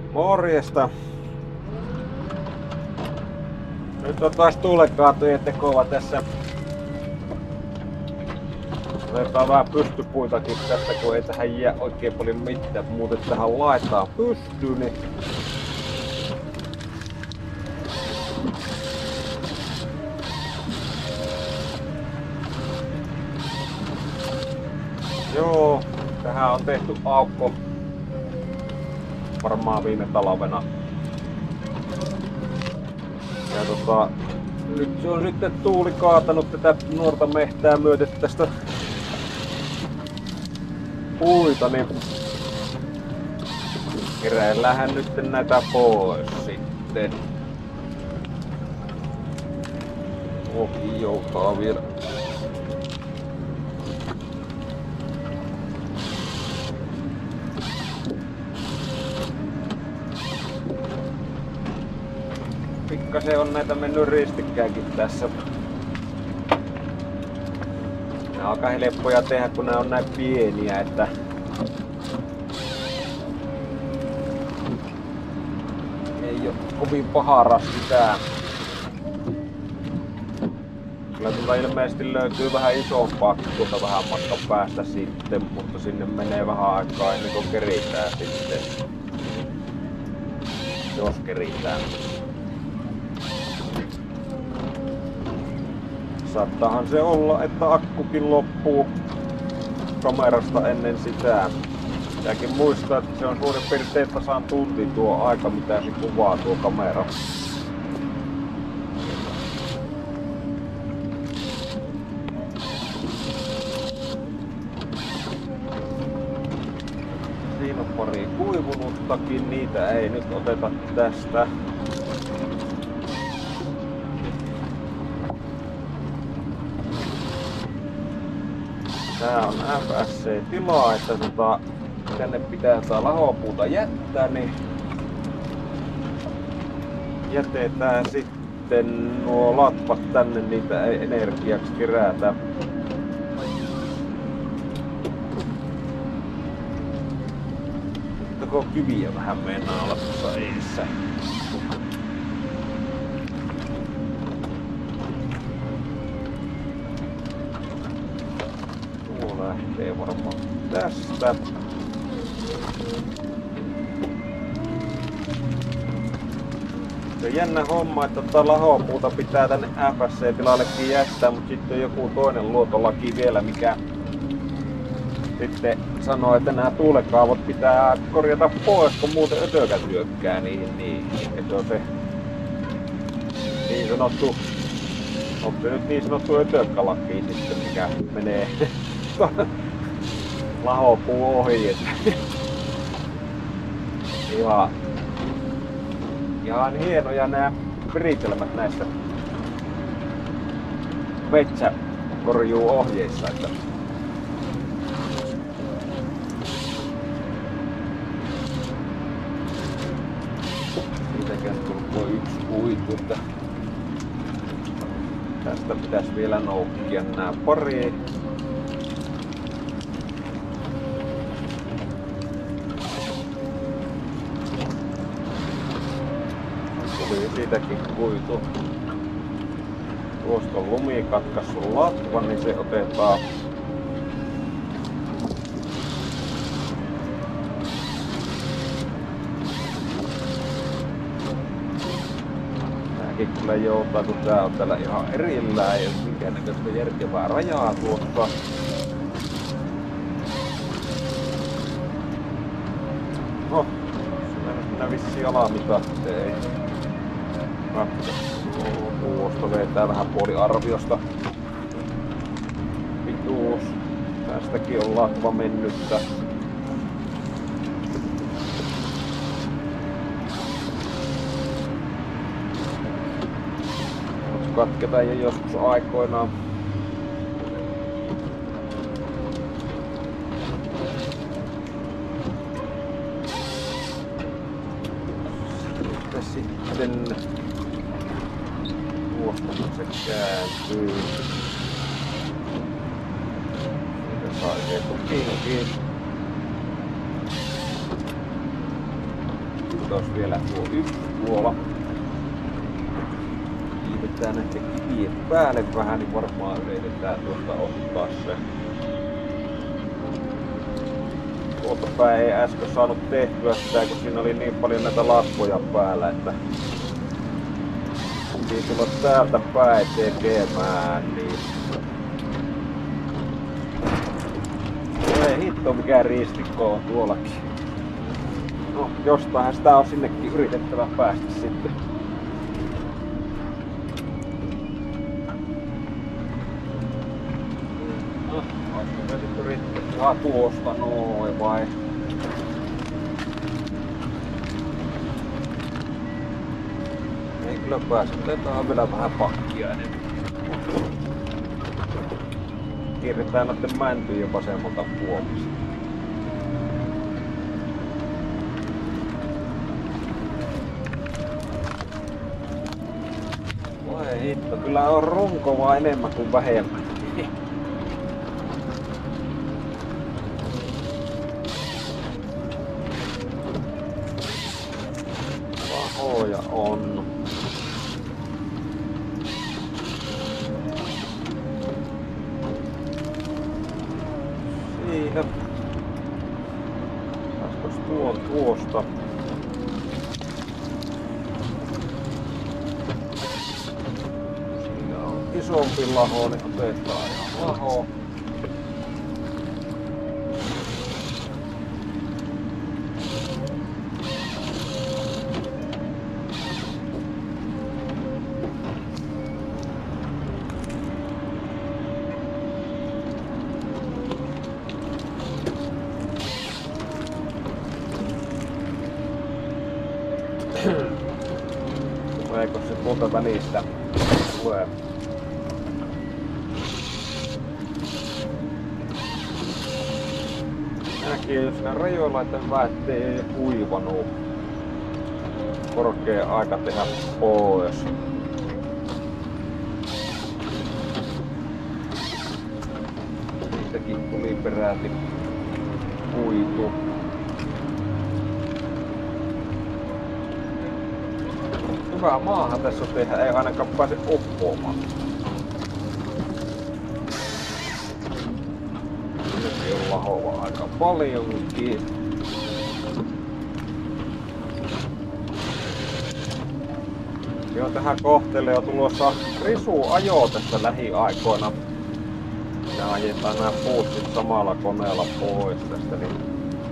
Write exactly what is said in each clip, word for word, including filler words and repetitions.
Morjesta. Nyt on taas tuulekaatojen tekoa tässä. Otetaan vähän pystypuitakin tästä, kun ei tähän jää oikein paljon mitään. Muuten tähän laitetaan pystyyn. Niin joo, tähän on tehty aukko varmaan viime talvena. Ja tota, nyt se on sitten tuuli kaatanut tätä nuorta mehtää myöten tästä puita, niin keräillähän nyt näitä pois sitten. Ohi joutaa vielä. Pikkasen on näitä mennyt ristikkääkin tässä. Ne on aika helppoja tehdä, kun ne on näin pieniä, että ei oo kovin paha rasti tää. Kyllä tuolta ilmeisesti löytyy vähän isompaa tuolta vähän matkan päästä sitten, mutta sinne menee vähän aikaa ennen kuin keritään sitten. Jos keritään. Saattaahan se olla, että akkukin loppuu kamerasta ennen sitä. Pitääkin muistaa, että se on suurin piirtein tasan tunti tuo aika, mitä se kuvaa tuo kamera. Siinä on pari kuivunuttakin, niitä ei nyt oteta tästä. Tää on F S C-tila, että tota, tänne pitää tää lahopuuta jättää, niin jätetään sitten nuo latvat tänne, niitä ei energiaksi kerätä. Koko kiviä vähän meinaa olla tuossa edessä. Lähtee varmaan tästä. Se on jännä homma, että tota lahopuuta pitää tänne F S C-tilallekin jättää, mutta sitten on joku toinen luotolaki vielä, mikä sitten sanoo, että nämä tuulekaavot pitää korjata pois, kun muuten ötökät hyökkää niihin. Niin. Se on se niin sanottu, onko se nyt niin sanottu ötökkalaki sitten, mikä menee lahopuu ohi, että ihan, ihan hienoja nämä viritelmät näissä metsäkorjuuohjeissa, että siitäkään tulkoon yksi kuitu, että tästä pitäisi vielä noukkia nämä pari. Siitäkin kuitu. Tuosta on lumikatkaisu latva, niin se otetaan. Tääkin kyllä joutaa, kun tää on täällä ihan erillään, ei ole minkäännäköistä järkevää rajaa tuossa. No, se mennä vissiin alamitahteen. Tuosta vetää vähän puoliarviosta. Pituus. Tästäkin on latva mennyttä. Katketaan jo joskus aikoinaan. Sitten tuosta se kääntyy. Siitä saa etukinkin. katos vielä tuo yksi tuolla. Kiivetään ehkä kivien päälle vähän, niin varmaan yritetään tuosta ottaa se. Tuolta päin ei äsken saanut tehtyä sitä, kun siinä oli niin paljon näitä lasvoja päällä, että piti tulla täältä päin tekemään, niin ei hitto mikä ristikko on tuollakin. No, jostainhan sitä on sinnekin yritettävä päästä sitten. No, olisiko me sitten yrittää tuosta noin vai? Ei kyllä pääse. Otetaan vielä vähän pakkia enemmän. Kierretään noiden mäntyjen vasemmalta puolesta. Voi hitto, kyllä on runkovaa enemmän kuin vähemmän. Vahoja on. Siinä. Pääskos tuon tuosta? Siinä on isompi laho, niin otetaan ihan laho. Tuleeko se tuolta välistä? Tulee. Näkin jos ne rajoilla, että väitte ei kuivanut. Korkea aika tehdä pois. Siitäkin tuli peräti kuitu. Hyvää maahan tässä on tehdä, ei ainakaan pääse uppoamaan. Nyt on lahoa aika paljonkin. Joo, tähän kohteelle on tulossa risuajo tässä lähiaikoina. Ja ajetaan nämä puut sit samalla koneella pois tästä. Niin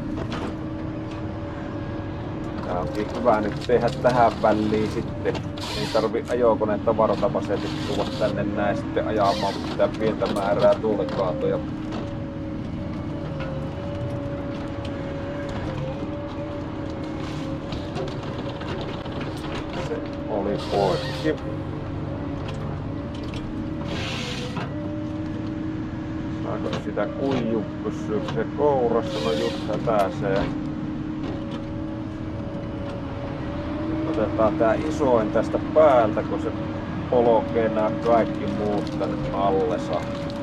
tää onkin hyvä nyt tehdä tähän väliin sitten. Ei tarvi ajokonetta varatapasetit tulla tänne näin sitten ajamaan pitää pientä määrää tuulekaatoja. Se oli poikki. Saako sitä kuiju pysyy se kourassa? No just pääsee. Otetaan tää isoin tästä päältä, kun se polkee nää kaikki muut tänne allensa.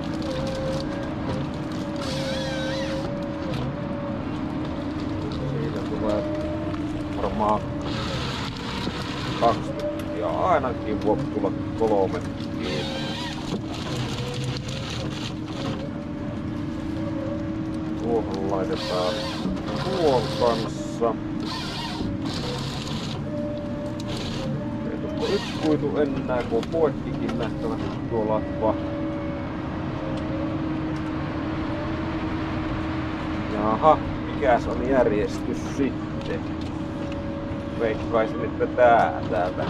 Siitä tulee varmaan kaksi ja ainakin voi tulla kolme kiinni. Tuohon laitetaan tuon kanssa. Yksi kuitu enää, kun on poikkikin nähtävästi tuo latva. Jaha, mikäs on järjestys sitten? Veikkaisin, että tää täältä.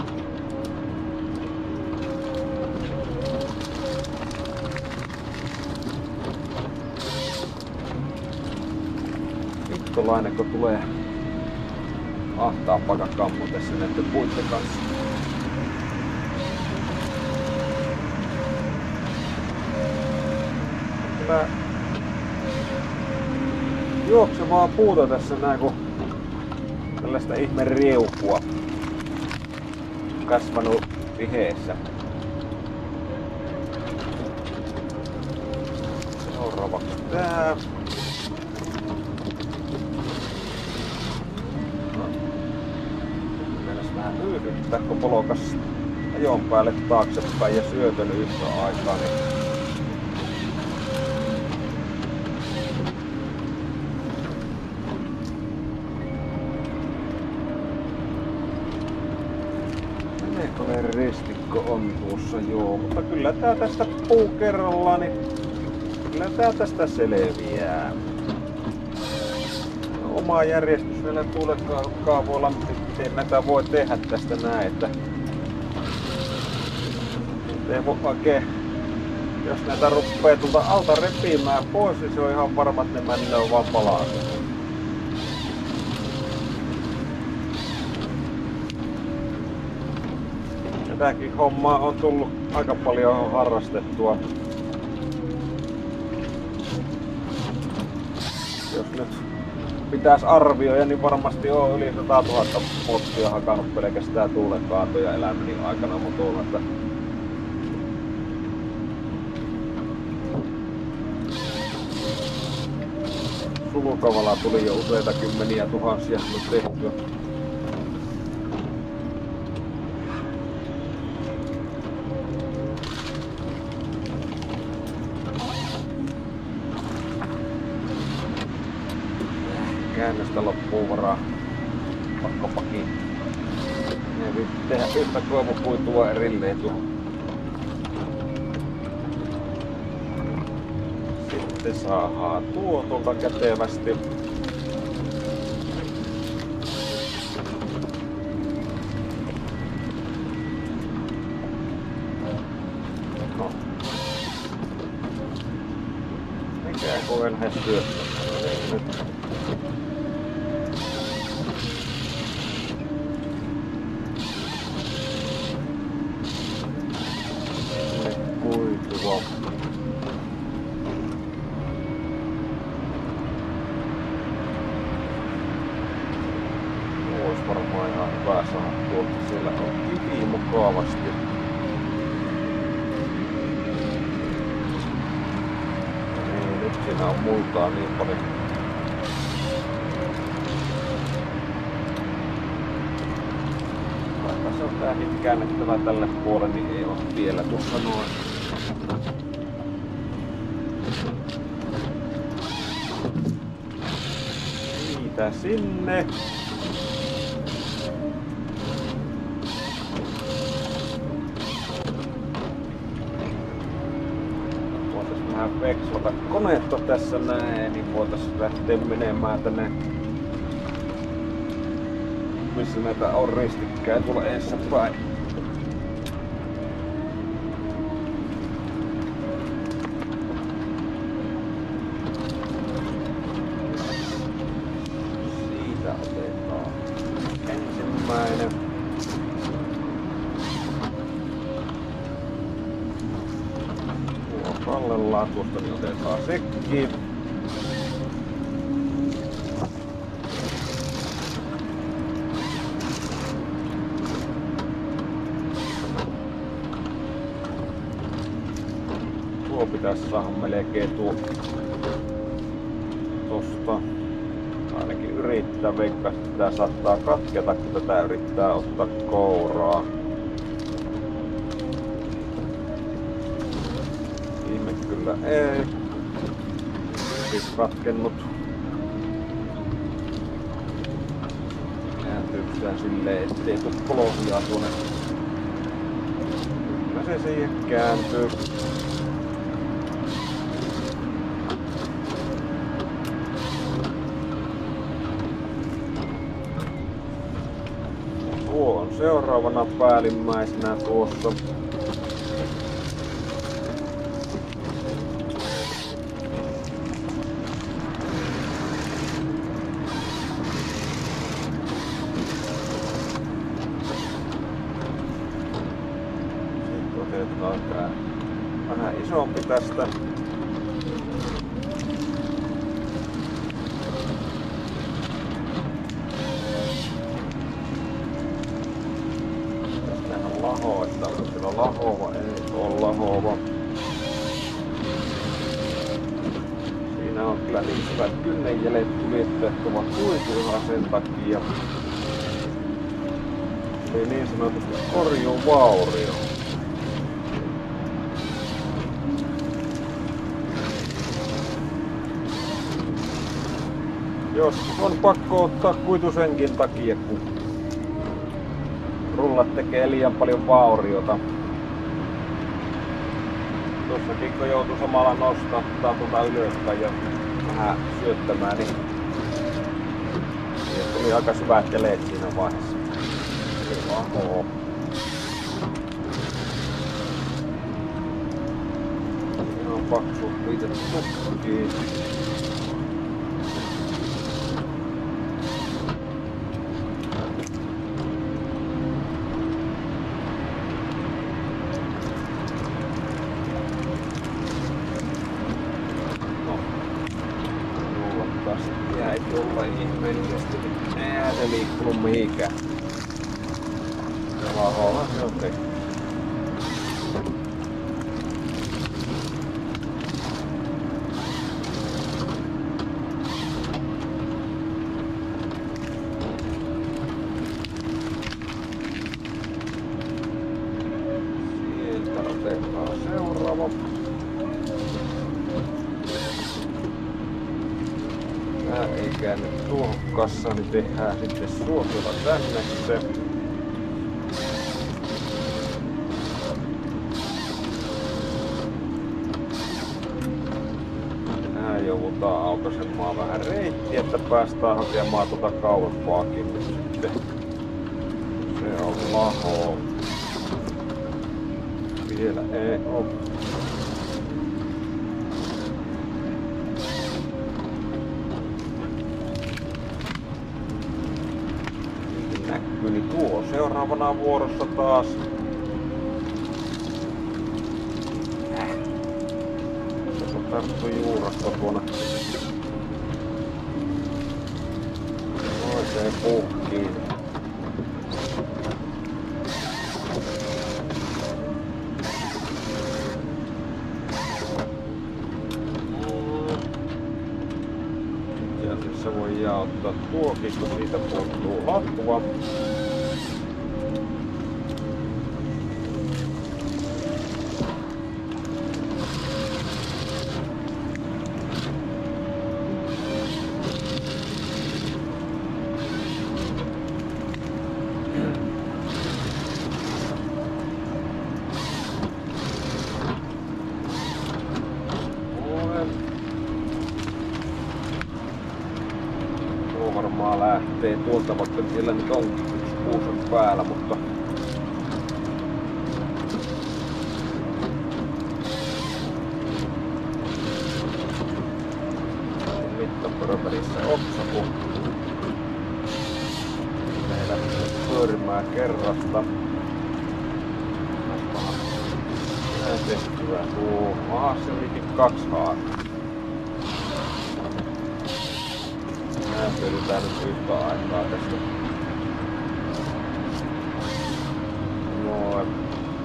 Vittolainen, kun tulee ahtaa pakakammo tässä näiden puitten kanssa. Kyllä juoksevaa puuta tässä näin, kun tällaista ihme riukua kasvanut tiheessä. Seuraavaksi tää. hyydyttää, kun polokas ajon päälle taaksepäin ja syötön yhtä aikaa. Niin ristikko on tuossa, joo, mutta kyllä tää tästä puu kerrallaan, niin kyllä tää tästä selviää. Oma järjestys vielä tuulekaavoilla, miten näitä voi tehdä tästä näin, että ei voi oikein, jos näitä ruppee tuolta alta repimään pois, niin se on ihan varma, että ne mennään vaan palaan. Tämäkin homma on tullut aika paljon harrastettua. Jos nyt pitäisi arvioida, niin varmasti on yli sata tuhatta mottia hakannut pelkästään tuulekaatoja elämäni aikana motolla. Sulukavalla tuli jo useita kymmeniä tuhansia tehtyä. Käännöstä loppuu varaa pakkopakiin. Ei tehdä yhtä koivukuitua erilleen tuohon. Sitten saadaan tuo tuolta kätevästi. No. Mikä koe lähes työstämään? Nyt. Kuitua. Ois varmaan ihan hyvä saada tuolta. Siellä on kivi mukavasti. Niin, nyt siinä on multaa niin paljon. Vaikka se on tääkin käännettävä tälle puolelle, niin ei ole vielä tuossa noin. Siitä sinne. Voitais vähän vekslata konetta tässä näin, niin voitais lähteä menemään tänne, missä näitä on ristikkäin tuolla eessä päin. Siitä otetaan ensimmäinen. Tuo kallellaan, tuosta niin otetaan sekin. Tuo pitäisi saada melkein tuo tosta. Ainakin yrittää, veikkaa, että tää saattaa katketa, kun tätä yrittää ottaa kouraa. Ihme kyllä ei. Siis katkennut. Kääntyykään silleen, ettei tuu polohjaa tuonne. Kyllä se siihen kääntyy. Tuo on seuraavana päällimmäisenä tuossa. Sitten otetaan tää vähän isompi tästä. Laho, että onko sillä lahova, ei ole lahova. Siinä on kyllä niin hyvät kynnenjäljet tuli, että ovat kuituilla sen takia. Eli niin sanotusti korjuvaurio. Joskus on pakko ottaa kuitu senkin takia, kun rullat tekee liian paljon vauriota. Tossakin kun joutui samalla nostattaa tuota ylöspäin ja vähän syöttämään, niin siihen tuli aika syvät jäljet siinä vaiheessa. Eli vaan ihan paksu viitettu tukkiin. Jäi tuolla ihmeellisesti, eihän se liikkunut mihinkään. Ja laholla se on tehty. Sieltä otetaan seuraava. Tää ei käänny tuohon kassaan, niin tehdään sitten suosiolla tänne se. Tää joudutaan aukaisemaan vähän reittiä, että päästään hakemaan tuota kauempaakin. Sitten se on laho. Vielä ei oo. Niin tuo seuraavana vuorossa taas. Äh. Se on tarttu juurasta tuona toiseen puhkiin. Itse asiassa voi jaottaa tuokin, kun siitä puuttuu latua. Varmaan lähtee tuolta, vaikka siellä nyt on yksi kuusen päällä, mutta mittapörvälissä oksapu. Meillä törmää kerrasta. Näin tehtyä tuo. Aha, se olikin kaksi haarta. Nää pölytään nyt yhtä aikaa tästä. Noin.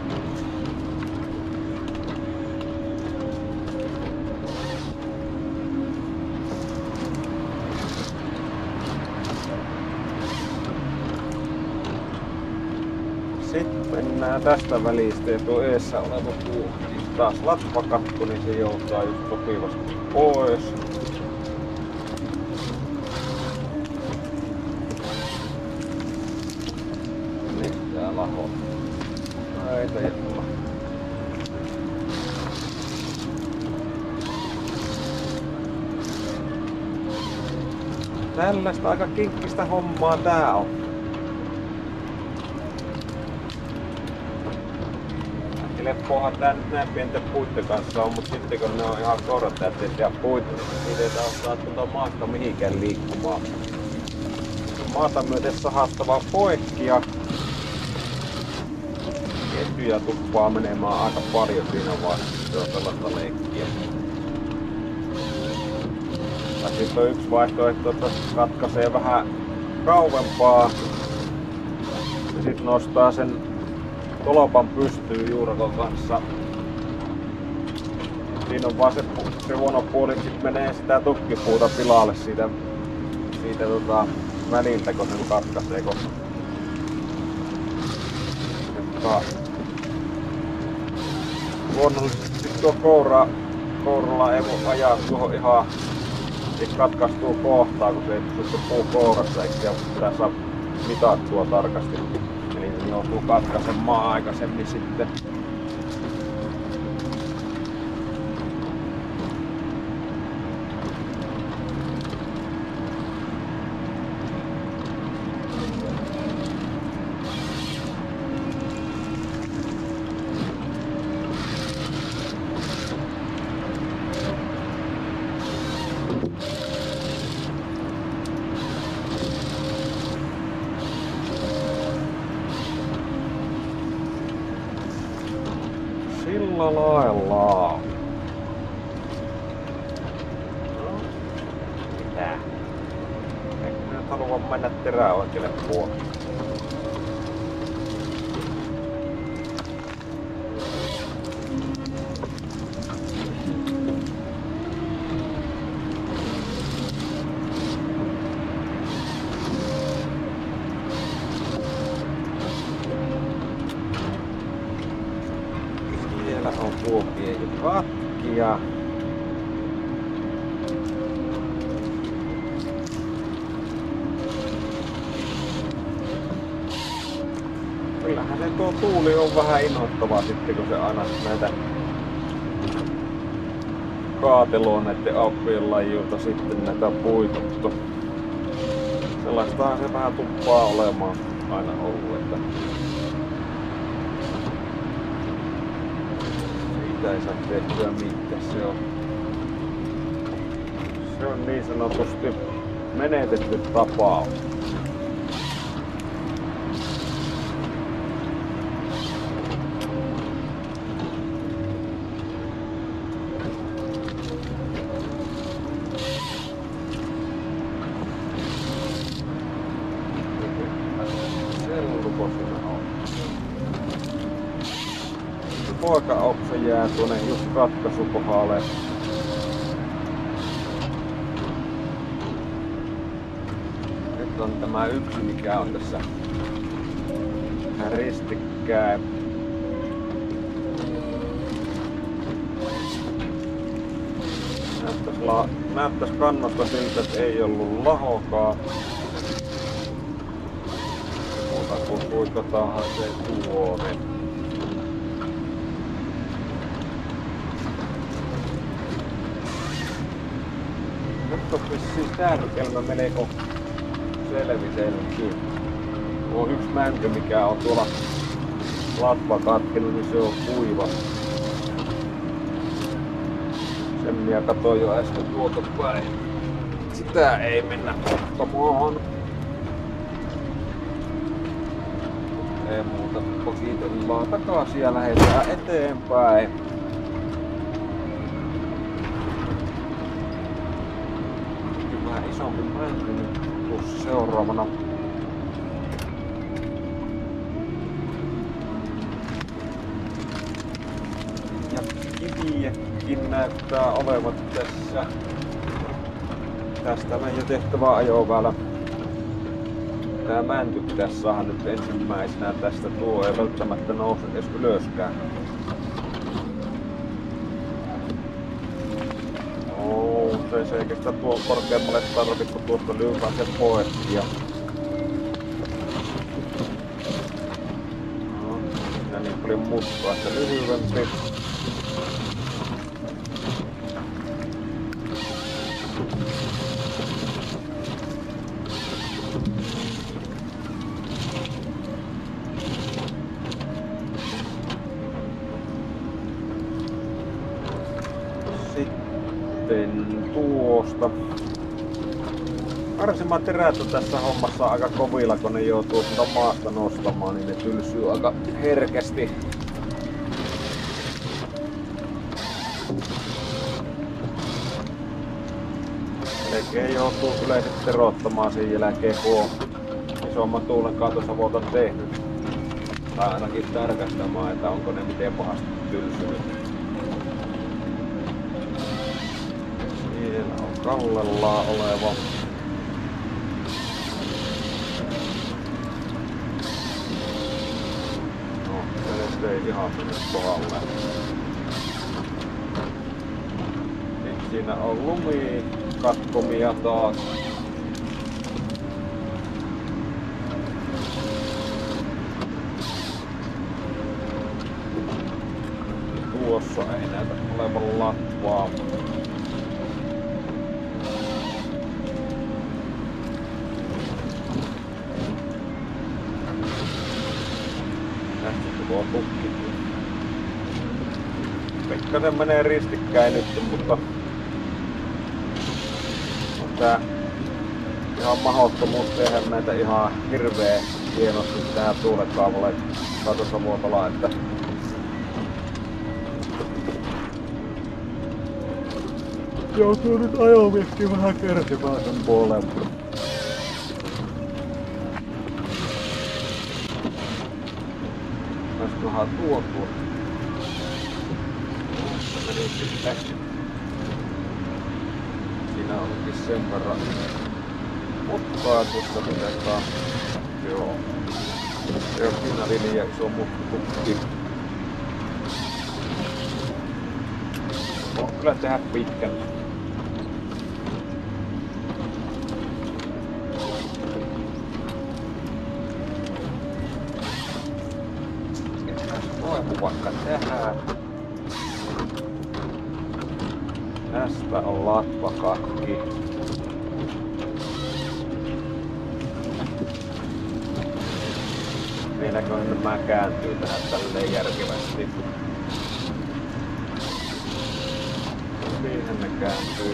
Sitten mennään tästä välistä ja tuo eessä oleva puu. Taas latvakatto, niin se joutaa just sopivasti pois. Laho. Näitä ja tulla. Tällaista aika kinkkistä hommaa tää on. Leppoahan tää nyt näin pienten puitten kanssa on, mut sitten kun ne on ihan korkeat ja tehdä puita, niin niitä ei saa tuota maasta mihinkään liikkumaan. Maata myöten sahattavaa poikki ja ketjuja tuppaa menemään aika paljon siinä vaiheessa, se on sellaista leikkiä. Ja sitten on yksi vaihtoehto, että katkaisee vähän kauempaa ja sitten nostaa sen tolpan pystyyn juurakon kanssa. Siinä on vaan se, se huono puoli, että sit menee sitä tukkipuuta pilalle siitä, siitä tota väliltä, kun sen katkaisee. Kun tota, luonnollisesti tuo koura, kouralla ei voi ajaa tuohon ihan niin katkaistuu kohtaa, kun se ei pysy se puu kourassa eikä pitää saa mitattua tarkasti. Eli se joutuu katkaisemaan aikaisemmin sitten. Sillä lailla. No, mitä? Eikö minä nyt halua mennä terää oikealle puolelle? On tuokio jo katkia. Kyllähän se tuo tuuli on vähän innoittavaa sitten, kun se aina näitä kaateloo näiden aukkojen lajilta sitten näitä puituttu. Sellaistahan se vähän tuppaa olemaan aina ollut, että ei saa tehtyä mitään. Se on, se on niin sanotusti menetetty tapaus. Selluko siinä on? Poikaoksa jää tuonne just ratkaisukohdalle. Nyt on tämä yksi, mikä on tässä ristikkäin. Näyttäis, la, näyttäis kannasta siltä, että ei ollut lahokaa. Muuta kuin kuikatahan se tuore. Nyt on vissiin tärkelmä melko selvitellytkin. On yksi mänkö, mikä on tuolla latva katkenut, niin se on kuiva. Sen minä katsoin jo äsken tuolta päin. Sitä ei mennä ottamaan. Ei muuta, positellaan takaisin ja lähdetään eteenpäin. Vähän isompi mänty nyt tuossa seuraavana. Ja kiviäkin näyttää olevan tässä. Tästä meidän tehtävä ajoväylä. Tää mänty pitäisi saada nyt ensimmäisenä tästä. Tuo ei välttämättä nouse edes ylöskään. Se, se eikä sitä tuon korkeammalle tarvitse, kun tuosta lyykään sen pois. Ja no, siinä niin paljon mutkaa, että lyhyempi. Sitten tuosta. Karsimat terät on tässä hommassa aika kovilla, kun ne joutuu sitä maasta nostamaan, niin ne tylsyy aika herkästi. Melkein joutuu yleisesti terottamaan sen jälkeen, kun on isomman tuulen kaatosavuoton tehnyt. Tai ainakin tarkastamaan, että onko ne miten pahasti tylsynyt. Siellä on kallellaan oleva. No, ihan mennyt kohdalle. Sitten siinä on lumikatkomia taas. Tuossa ei näytä olevan latvaa. Tästä tuo tukki. Pikkasen menee ristikkäin nyt, mutta on tää ihan mahdottomuus tehdä näitä ihan hirveä hienosti tähän tuulekaavalle katossa muotolla, että joutuu nyt ajomiekkiin vähän kärsimään sen puoleen. Olisikohan tuo tuo? Meni sitten. Siinä onkin sen verran mutkaa tuossa mitenkään. Joo. Se on siinä oli liian iso muttukki. Voin kyllä tehdä pitkän. Voin vaikka tehdä. Tästä on latvakakki. Vieläkö nämä kääntyy tähän tälleen järkevästi? Siihen ne kääntyy.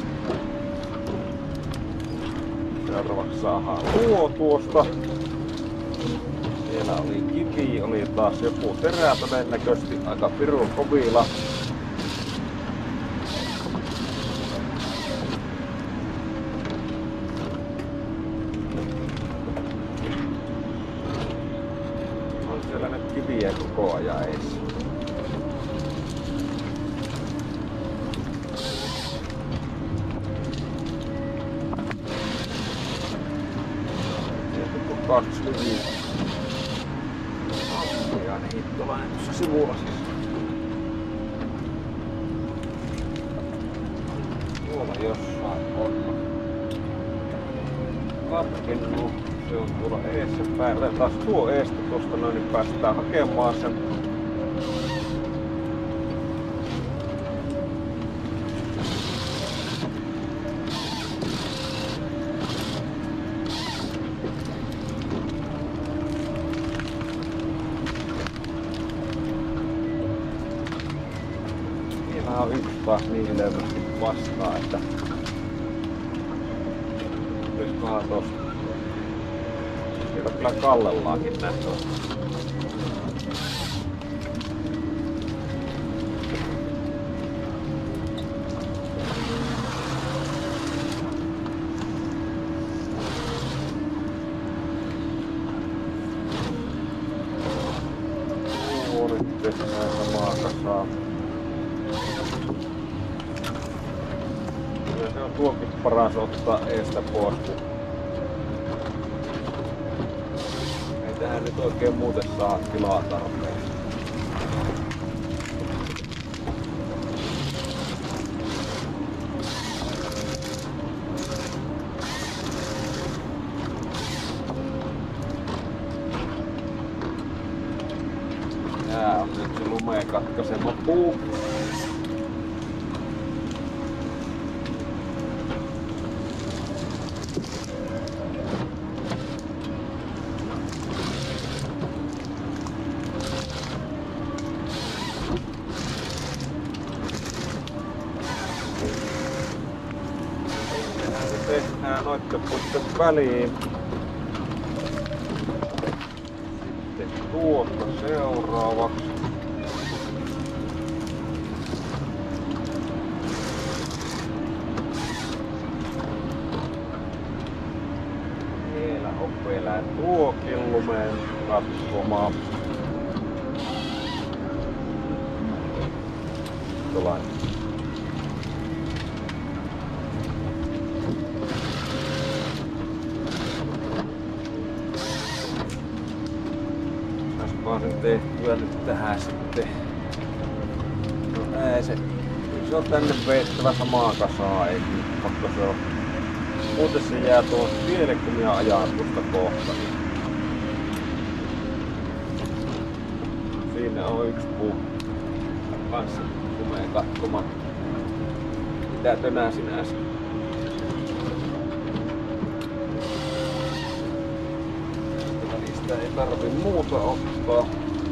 Seuraavaksi saadaan tuo tuosta. Siellä oli kivi, oli taas joku terä todennäköisesti aika pirun kovilla. On siellä nyt kiviä koko ajan ees. Kaksi hyviä. Ja niin tuollainen tuossa sivulla siis. Tuolla jossain on katkennu. Se on tuolla eessä päällä. Taas tuo eestä tuosta noin, niin päästään hakemaan sen. Tää on yksi taas niin levysti vastaan, että olisikohan tosta. Siellä kyllä kallellaakin nähtyä. Tuo nyt tehdään samaa kasaa. Se on tuokin paras ottaa eestä pois, kun ei tähän nyt oikein muuten saa tilaa tarpeeksi. Tää on nyt se lumeen katkaisema puu. Tehdään noitten puitten väliin. Sitten tuosta seuraavaksi. Vielä on vielä tuokin lumeen katkomaan. Tuollainen. saatakohan sen tehtyä nyt tähän sitten. No ei se. Se on tänne veittävä samaa kasaa, ei pakko se on. Muuten se jää tuon tielle, kun minä ajan tuosta kohta. Siinä on yksi puu. Kanssa kumeen katsomaan. Mitä tönää sinä äsken? Niistä ei tarvi muuta ottaa.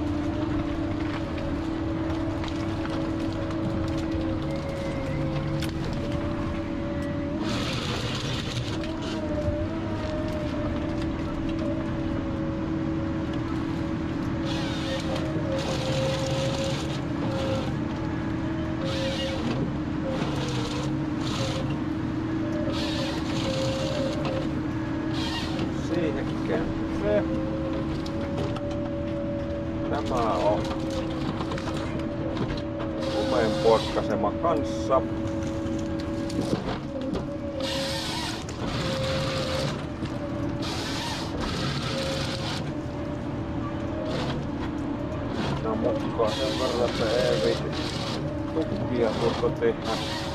Se. Tämä on lumeen poikkasema kanssa. No mukaan sen verran, että ei viiti tukkia tuosta tehdä.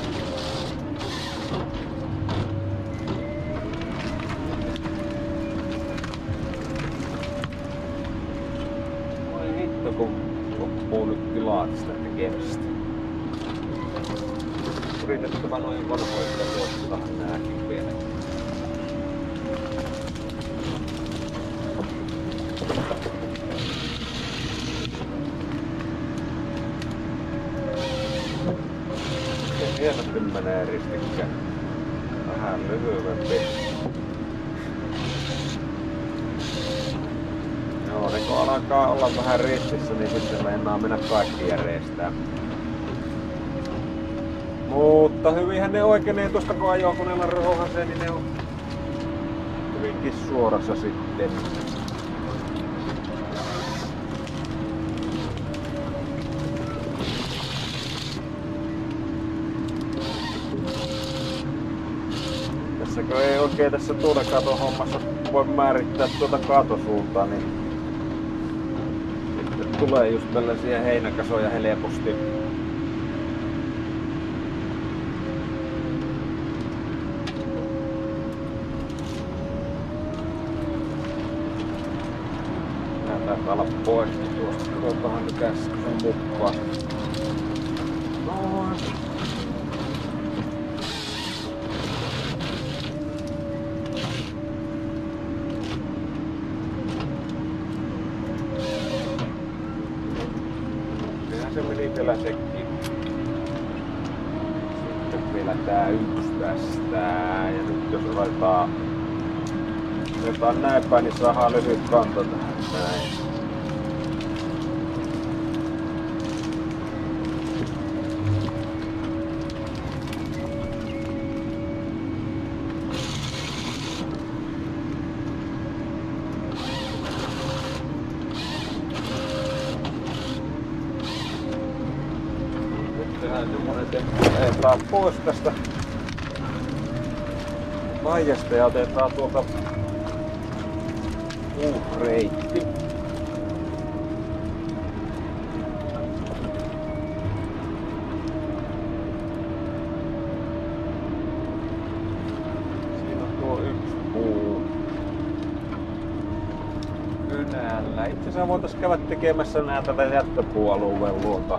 Kun loppuu nyt tilaa tästä tekemistä. Yritettävä noin vanhoista tuottaa nääkin vielä. Se hienosti menee ristikkä. Vähän lyhyempi. Joo, niin kun alkaa olla vähän ristissä, niin sitten meinaa mennä kaikki järjestää. Mutta hyvinhän ne oikeenee tuosta kun ajokoneella rauhasee, niin ne on hyvinkin suorassa sitten. Tässäkö ei oikein tässä tuulekaton hommassa voi määrittää tuota kaatosuuntaa, niin tulee just tällaisia heinäkasoja helposti. Nää taitaa olla pois tuosta. Katsotaanhan nyt äsken mukaan. Noin. Se meni vielä sekin. Sitten vielä tää yksi tästä. Ja nyt jos ruvetaan jotain näin päin, niin saadaan lyhyt kanto tähän näin. Tehdään semmonen temppu, ajetaan pois tästä maijasta ja otetaan tuolta uusi reitti. Siinä on tuo yksi puu kynällä. Itse asiassa voitais käydä tekemässä nää tätä jättöpuolueen luota.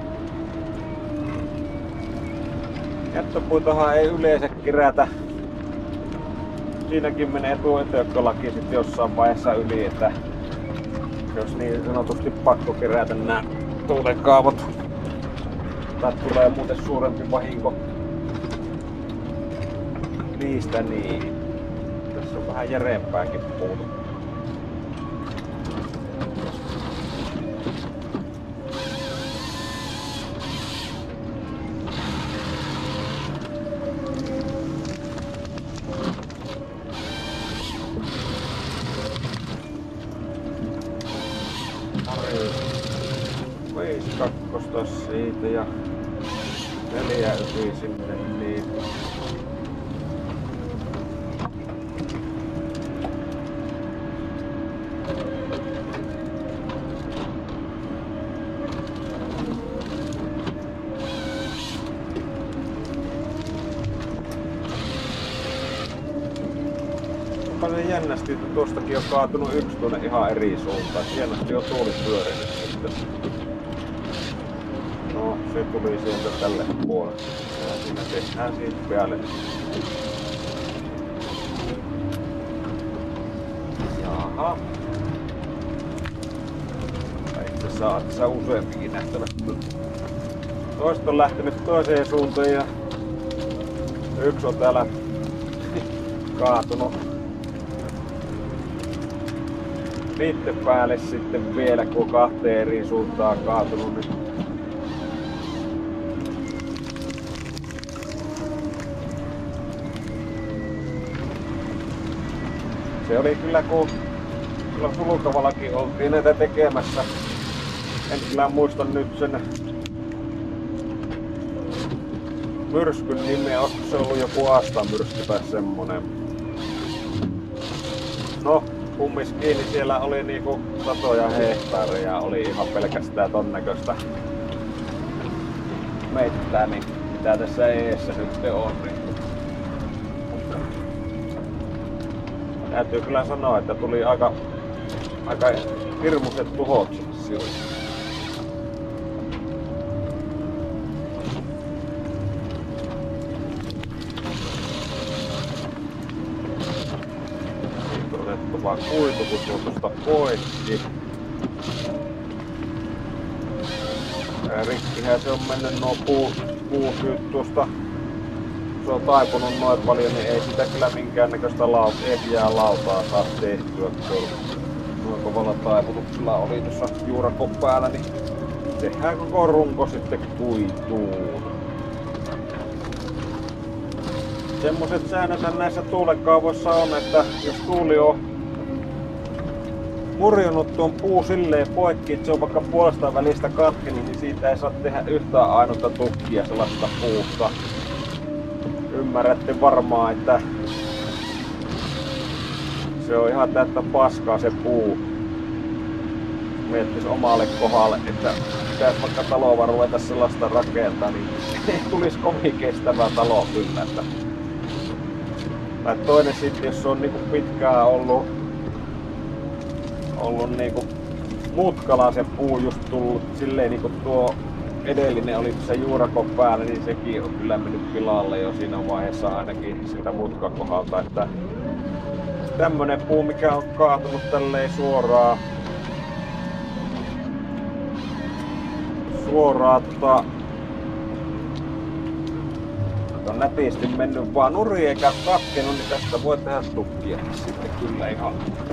Jättöpuitahan ei yleensä kerätä. Siinäkin menee tuo etökkölaki sitten jossain vaiheessa yli, että jos niin sanotusti pakko kerätä nämä tuulekaavot. Tai tulee muuten suurempi vahinko niistä, niin tässä on vähän järeempääkin puuta. viisi kakkosta siitä ja neljä yli sinne, niin jännästi, että tuostakin on kaatunut yksi tuonne ihan eri suuntaan. Hienosti on tuuli pyörinyt sitten. No, se tuli sieltä tälle puolelle. Ja siinä tehdään siitä päälle. Jaha. Itse saa tässä useampikin nähtävästi. Toiset on lähtenyt toiseen suuntaan ja yksi on täällä kaatunut niitten päälle sitten vielä, kun on kahteen eri suuntaan kaatunut. Niin se oli kyllä, kun kyllä Sulkavallakin oltiin näitä tekemässä. En kyllä muista nyt sen myrskyn nimeä, olisiko se ollut joku Asta-myrsky tai semmonen. No, kumminkin niin siellä oli niinku satoja hehtaareja, oli ihan pelkästään ton näköistä mettää, niin mitä tässä eessä nyt on. Niin täytyy kyllä sanoa, että tuli aika, aika hirmuiset tuhot silloin. Vaan kuitu, kun tuo tuosta poikki. Rikkihän se on mennyt nuo puu, puusyyt tuosta. Se on taipunut noin paljon, niin ei sitä kyllä minkäännäköistä laut, ehjää lautaa saa tehtyä. Noin kovalla taiputuksella oli tuossa juurakon päällä, niin tehdään koko runko sitten kuituun. Semmoset säännöt näissä tuulekaavoissa on, että jos tuuli on murjunut tuon puu silleen poikki, että se on vaikka puolesta välistä katkennut, niin siitä ei saa tehdä yhtään ainutta tukkia sellaista puusta. Ymmärrätte varmaan, että se on ihan täyttä paskaa se puu. Miettis omalle kohdalle, että pitäis vaikka taloa ruveta sellaista rakentaa, niin ei tulisi kovin kestävää taloa kyllä. Että tai toinen sitten, jos on niinku pitkään ollut, ollut niinku mutkala se puu just tullut silleen niinku tuo edellinen oli se juurakon päällä, niin sekin on kyllä mennyt pilalle jo siinä vaiheessa ainakin siltä mutkakohdalta, että tämmönen puu mikä on kaatunut tälleen suoraan suoraan tota on nätisti mennyt vaan nurin eikä katkenut, niin tästä voi tehdä tukkia sitten kyllä ihan.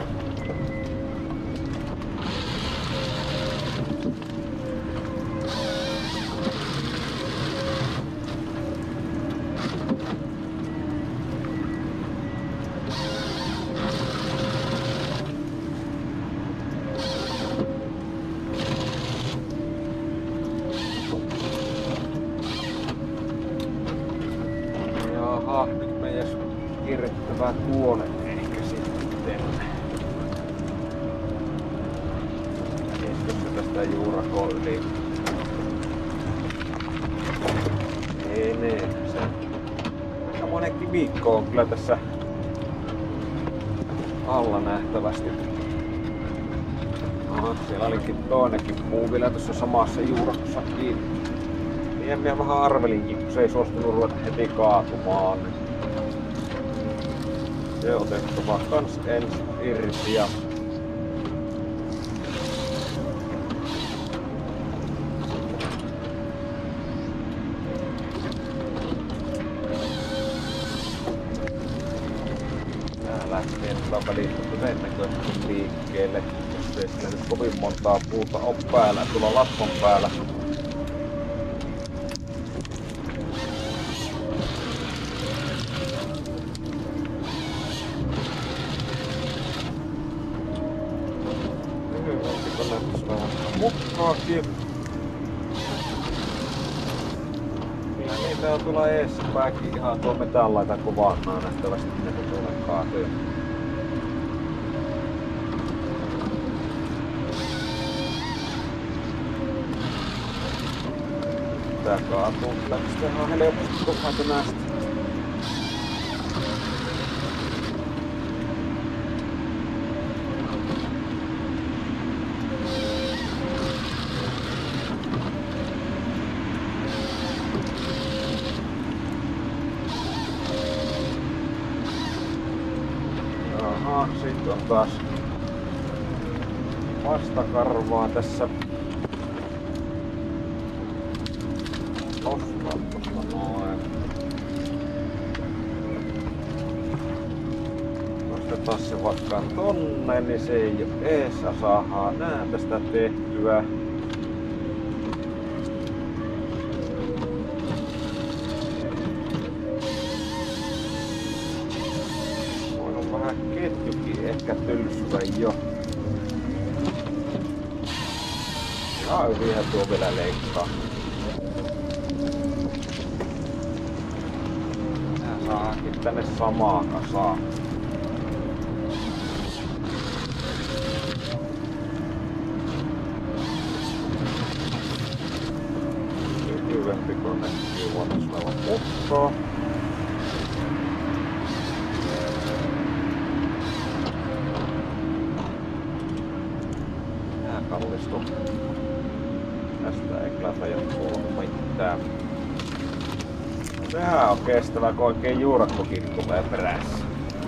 Nyt meidän kirjoittavaa tuonne ehkä sitten. Keskossa tästä juurakoon yli. Ei ne, se aika monenkin viikko on kyllä tässä alla nähtävästi. Aha, siellä olikin toinenkin puu vielä tuossa samassa juurakossa kiinni. Niin minä vähän arvelinkin, kun se ei suostunut ruveta heti kaatumaan. Se otettava kans ensin irti ja tää lähtee tuota välistä todennäköisesti liikkeelle, jos ei sillä nyt kovin montaa puuta on päällä tuolla latkon päällä. Mukkaakin. Kyllä niitä on tuolla eessä pääkin ihan tuo metällaita kovannaa nähtävästi ennen kuin tuolle kaatoja. Tää kaatuu kyllä tästä ihan helposti kohdalta näistä. on taas vastakarvaa tässä. Nostaa tuosta noin. Nostetaan se vaikka tonne, niin se ei oo ees. Saadaan nää tästä tehtyä. Voin vähän ketjukin ehkä tylsyä jo. Ihan hyvinhän tuo vielä leikkaa. Nää saadaankin tänne samaa kasaan. Hyvempi kun näkyy voitais olevan puttoa. Nää kallistu. Tästä ei klata jatkuu mitään. Sehän on kestävä, kun oikein juurakkokin tulee perässä.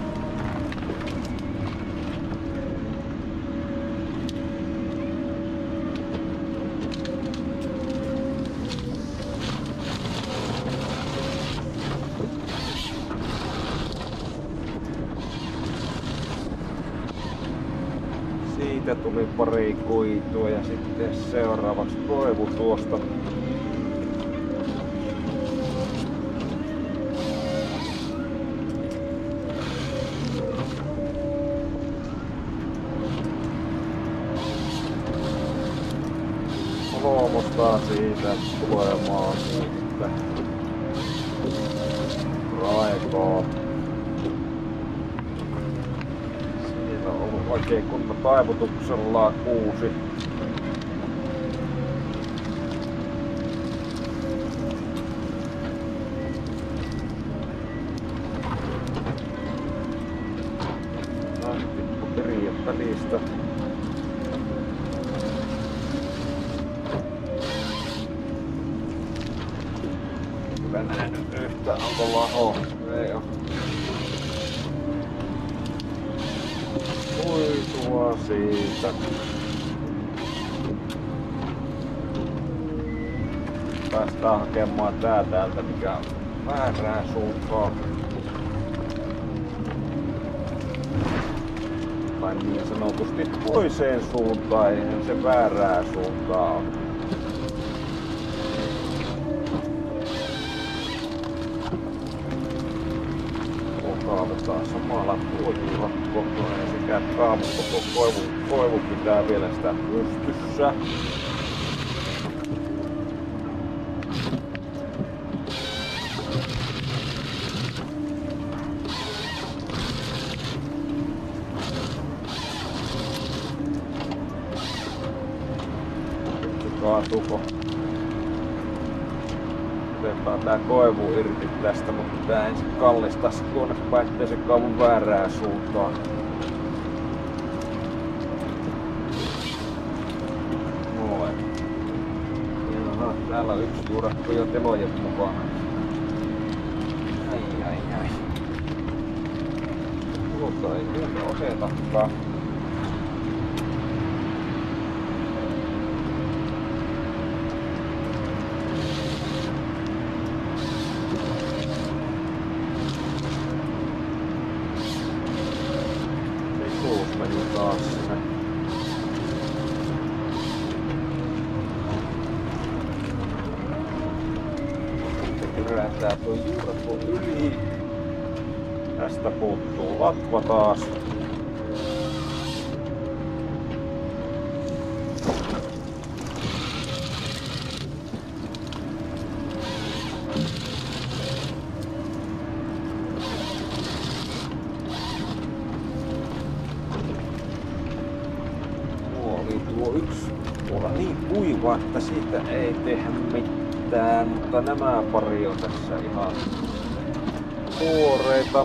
Siitä tuli pari kuitua ja sitten seuraavaksi koivu tuosta. Kolmostaa siitä tulemaan siitä. Raikoa. Siinä on ollut oikein kunnon taivutuksella kuusi. Näin tippu kirjettä niistä. Kyllä nähnyt yhtään, onko vaan oo? Ei oo. Kuitua siitä. Päästään hakemaan tää täältä, mikä on väärään suuntaan. Tai niin sanotusti toiseen suuntaan, eihän se väärään suuntaan on. Kaavetaan samalla tuojulla koko ajan sekä kaavu koko koivu, koivu pitää vielä sitä pystyssä. Se kaatuuko? Otetaan tää koivu irti tästä, mutta tää ensin kallistas tuonne päin, ettei se kaavun väärään suuntaan. Noin. Jaha, täällä on yksi juurakko jo telojen mukana. Ai ai ai. Tuolta ei muuta osetakaan. Taas sinne. Sitten kerätään tuo juurakko yli. Tästä puuttuu latva taas. Tuo yksi tuolla niin kuiva, että siitä ei tehdä mitään, mutta nämä pari on tässä ihan tuoreita.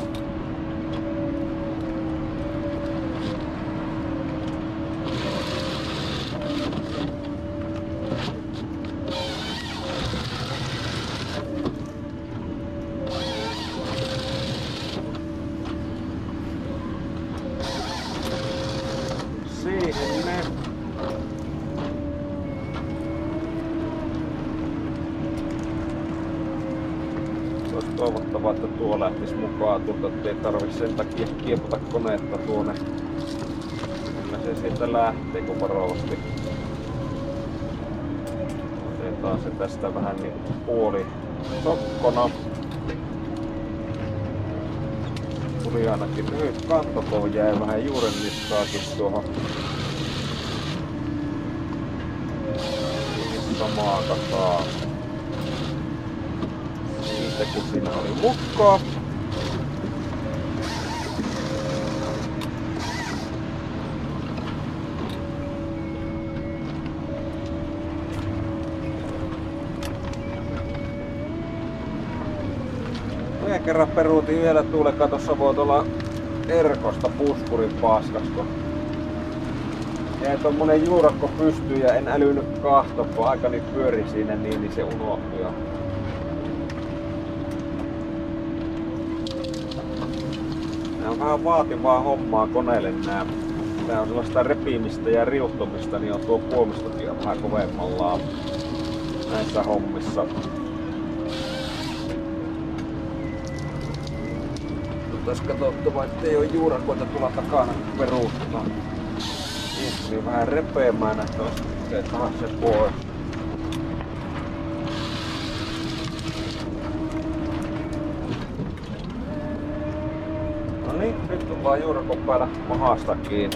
siihen ne. Olisi toivottavaa, että tuo lähtisi mukaan tuolta, ettei tarvitse sen takia kiepota koneetta tuonne. Kyllä se siitä lähtee, kun varovasti. Otetaan se tästä vähän niin puoli sokkona. Tuli ainakin lyhyt kanto, tuo jäi vähän juuren niskaakin tuohon. Samaa kasaa. Siitä kun siinä oli mukkaa. Yhden kerran peruutin yhdellä tuulekatossa, voi tuolla Erkosta puskurin paskasko. Jäi tommonen juurakko pystyyn ja en älynyt kahtoa, kun aikani pyöri siinä niin, niin se unohtui. Nää on vähän vaativaa hommaa koneelle nää. Tää on sellaista repimistä ja riuttomista, niin on tuo puomistokin vähän kovemmallaan näissä hommissa. Otais katsottava, ettei oo juurakoita tulla takana peruuttamaan. Niin tuli vähän repeämään, että olis se taas se pois. No niin, nyt on vaan juurakon päällä mahasta kiinni.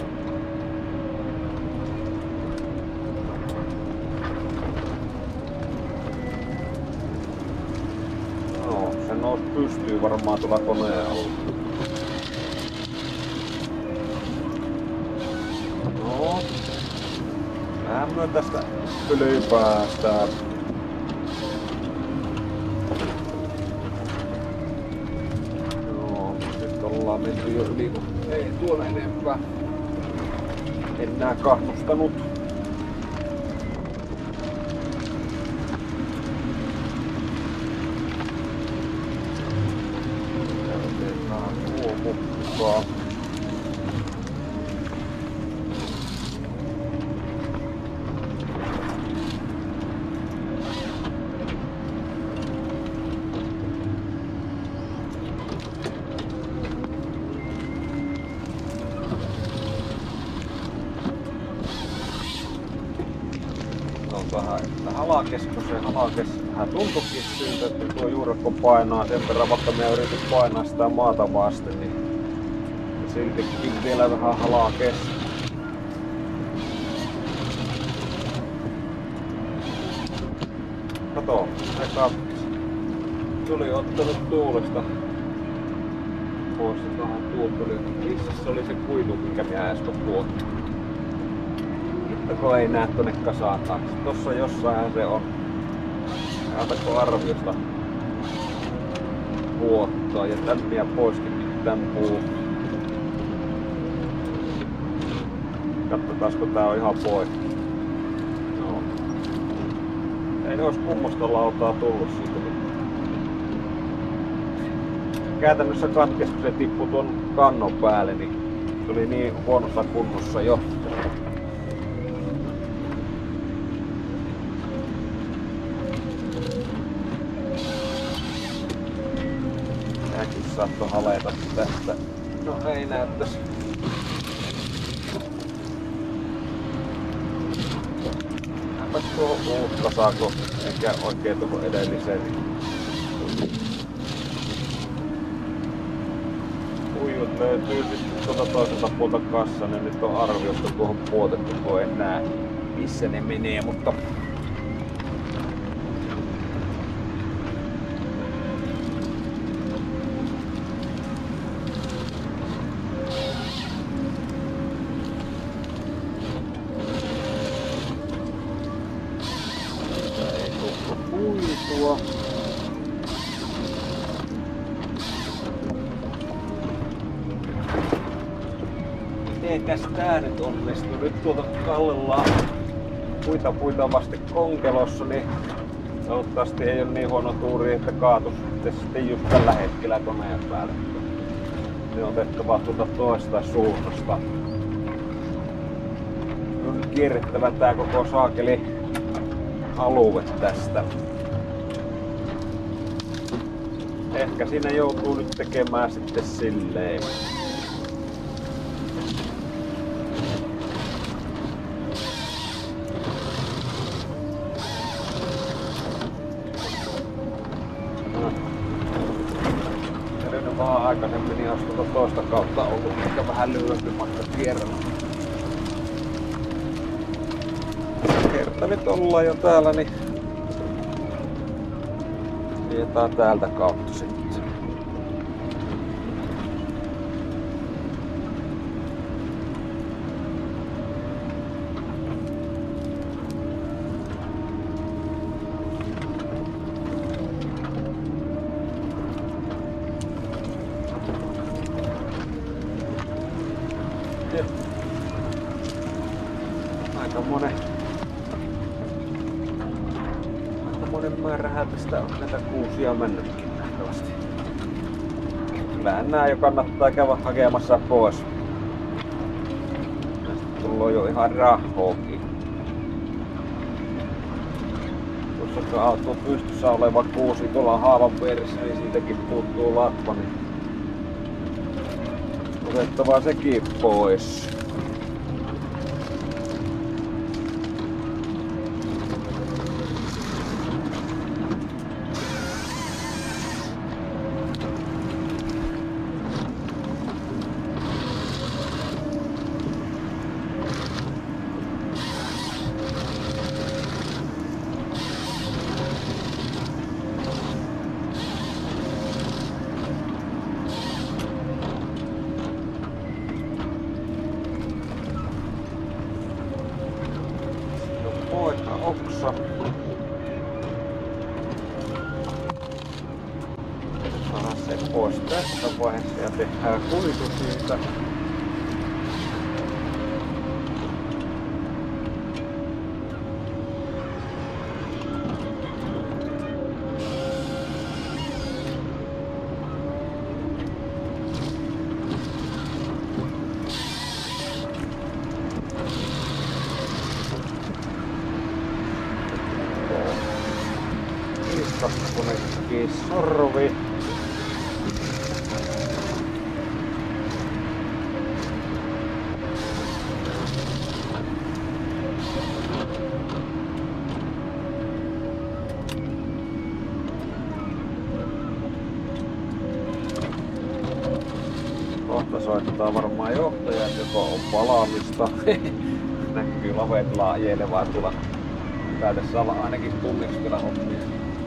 No, se nousi pystyy varmaan tuolla koneen alla. No, vähän myö tästä yli päästään. Ollaan menty jo yli, kun ei tuolla enempää enää kahtustanut. Otetaan tuo mukaan. Halakeskoseen halakes vähän tuntukin siltä, että tuo juurakko painaa sen verran, vaikka minä yritin painaa sitä maata vasten, niin siltikin vielä vähän halakes. Kato, eka tuli ottanut tuulesta pois se tähän tuuttuli. Missä se oli se kuitu, minkä minä äsken tuotin? Kun ei näe tonne kasaan taakse. Tossa jossain se on. Antako arviosta vuottoa ja tämmiä poiskin tän puu. Katsotaanko tää on ihan poikki. No. Ei ois kummosta lautaa tullut siitä. Käytännössä katkes, kun se tippui tuon kannon päälle, niin se oli niin huonossa kunnossa jo. Saatto haleta tästä. No ei näyttäisi. Näpä tuo uutta saako, enkä oikein tuohon edelliseen. Ujut löytyy sitten tuolta toiselta puolta kassan, ja nyt on arviosta tuohon puotettu, kun en näe missä ne menee, mutta mitenkäs tää nyt onnistuu? Nyt tuolta kallellaan puita puita vasti konkelossa, niin toivottavasti ei ole niin huono tuuri, että kaatus sitten just tällä hetkellä koneen päälle. Ne on otettava tuolta toista suunnasta. kierrettävä tää koko saakeli alue tästä. Ehkä siinä joutuu nyt tekemään sitten silleen. Eli vaan aikaisemmin jos tuota toista kautta ollut ehkä vähän lyhyempi matka kierrellä. Kerta nyt ollaan jo täällä, niin ajetaan täältä kautta sitten. Aikamoinen Aikamoinen määrähän tästä on näitä kuusia mennytkin nähtävästi. Kyllähän nää jo kannattaa käydä hakemassa pois. Tästä tullaan jo ihan rahookin. Tuossa kun auto pystyssä oleva kuusi tuolla haavan piirissä, niin siitäkin puuttuu latva. Niin otettava sekin pois. Poika oksa. Saadaan se pois tässä vaiheessa ja tehdään kuitu siitä. Kakkonekki sorvi. Kohta soittaa varmaan johtaja, joka on palaamista. Näkyy lavetlaa ajelevaa tulla. Päätössä olla ainakin tunniksi kyllä hommia.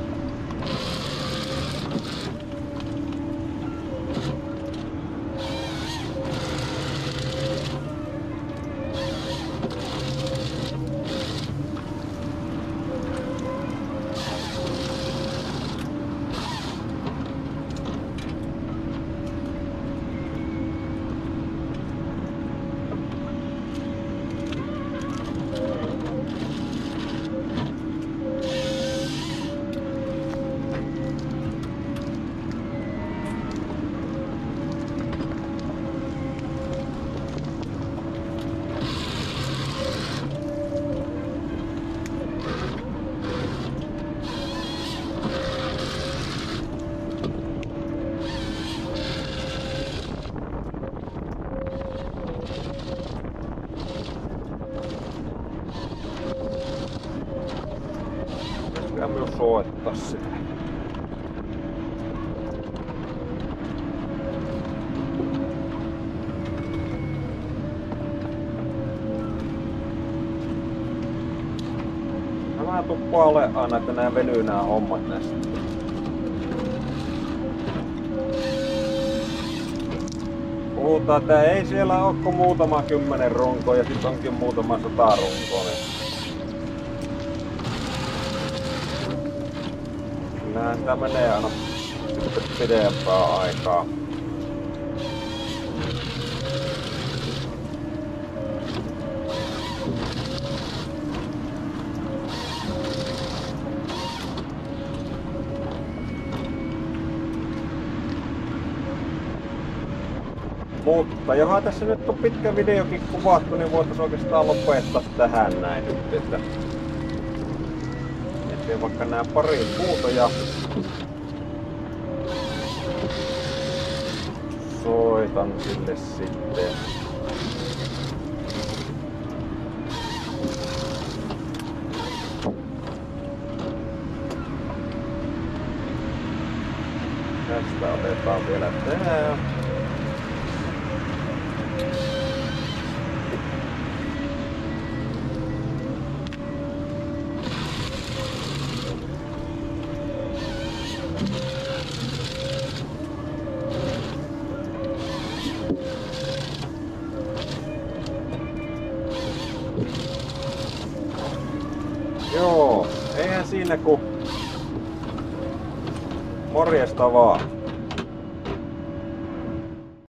Pitää myös soittaa sitä. Mä tuppailen aina, että nää venyy nää hommat näistä. Puhutaan, että ei siellä ole kuin muutama kymmenen runkoa ja sit onkin muutama sata runkoa. Kyllähän sitä menee aina pidempää aikaa. Mutta johan tässä nyt on pitkä videokin kuvattu, niin voitaisiin oikeastaan lopettaa tähän näin nyt, että ettei vaikka nää pari huutoja soitan sille sitten. Tästä otetaan vielä tää. Joo, eihän siinä ku morjesta vaan.